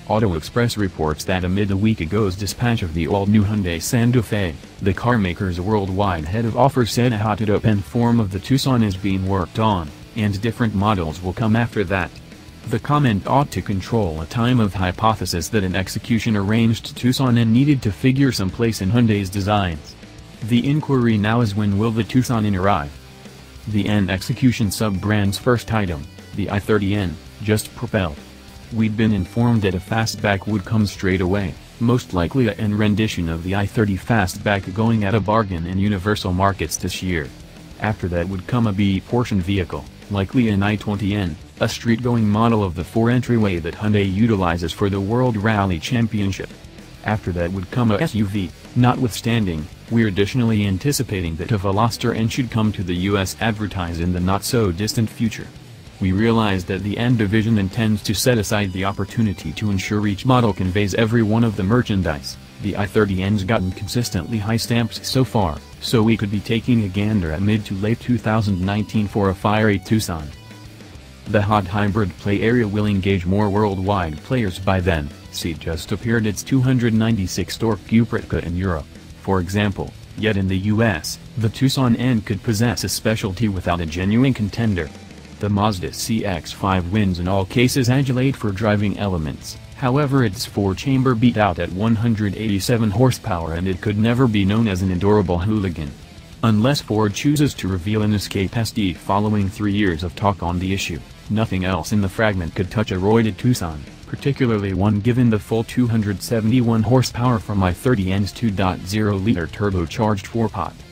Auto Express reports that amid a week ago's dispatch of the all-new Hyundai Santa Fe, the carmaker's worldwide head of offer said a hotted-up-end form of the Tucson is being worked on, and different models will come after that. The comment ought to control a time of hypothesis that an execution-arranged Tucson N needed to figure some place in Hyundai's designs. The inquiry now is, when will the Tucson N arrive? The N execution sub-brand's first item, the i30N, just propelled. We'd been informed that a fastback would come straight away, most likely a N rendition of the i30 fastback going at a bargain in universal markets this year. After that would come a B-portion vehicle, likely an i20N, a street-going model of the 4 entryway that Hyundai utilizes for the World Rally Championship. After that would come a SUV, notwithstanding, we're additionally anticipating that a Veloster N should come to the US advertise in the not-so-distant future. We realize that the N division intends to set aside the opportunity to ensure each model conveys every one of the merchandise. The i30N's gotten consistently high stamps so far, so we could be taking a gander at mid to late 2019 for a fiery Tucson. The hot hybrid play area will engage more worldwide players by then. See, just appeared its 296 torque Cuprica in Europe, for example, yet in the US, the Tucson N could possess a specialty without a genuine contender. The Mazda CX-5 wins in all cases adulate for driving elements, however its 4-chamber beat out at 187 horsepower and it could never be known as an adorable hooligan. Unless Ford chooses to reveal an Escape SD following 3 years of talk on the issue, nothing else in the fragment could touch a roided Tucson, particularly one given the full 271 horsepower from i30N's 2.0-liter turbocharged 4-pot.